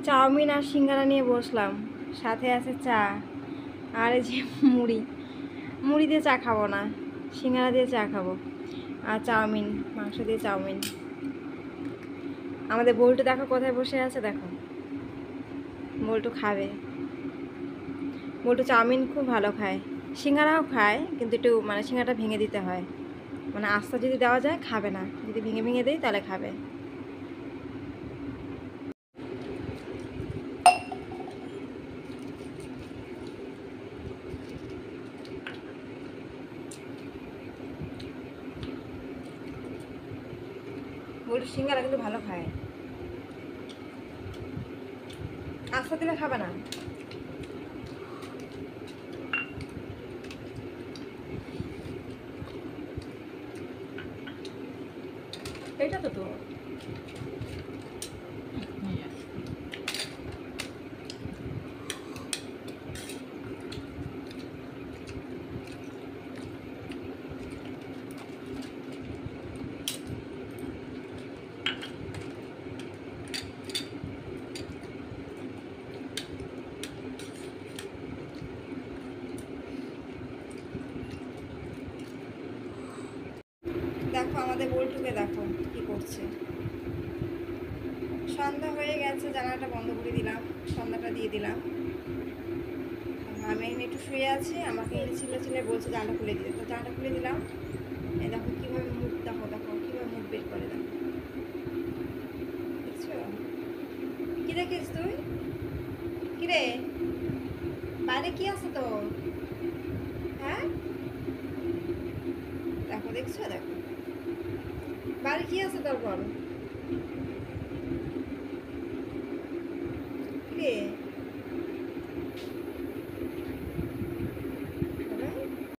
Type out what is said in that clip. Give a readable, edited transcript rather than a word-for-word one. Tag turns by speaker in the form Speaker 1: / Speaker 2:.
Speaker 1: Chowmein আর সিঙ্গারা নিয়ে বসলাম, সাথে আছে চা আর এই যে মুড়ি। মুড়ি দিয়ে চা খাবো না, সিঙ্গারা দিয়ে চা খাবো। আর চাউমিন, মাংস দিয়ে চাউমিন। আমাদের বল্টু দেখো কোথায় বসে আছে, দেখো বল্টু খাবে। বল্টু চাউমিন খুব ভালো খায়, সিঙ্গারাও খায়, কিন্তু একটু মানে সিঙ্গারাটা ভেঙে দিতে হয়। মানে আস্তা যদি দেওয়া যায় খাবে না, যদি ভেঙে ভেঙে দেয় তাহলে খাবে। বল্টু সিঙ্গারা কিন্তু ভালো খায়, আস্তা দিলে খাবে না। এটা তো তো দেখো আমাদের বল্টুকে দেখো কি করছে। সন্ধ্যা হয়ে গেছে, জানালাটা বন্ধ করে দিলাম, সন্ধ্যাটা দিয়ে দিলাম। আমি একটু শুয়ে আছি, আমাকে ছিলে বলছে জানটা খুলে দিতে, তো জানটা খুলে দিলাম। এই দেখো কীভাবে মুখ, দেখো দেখো কীভাবে মুখ বের করে, দেখো দেখছো? কী দেখিস তুই? কিরে বাইরে কি আছে তো? হ্যাঁ দেখো, দেখছো? দেখো বাইরে কি আছে তোর? বল।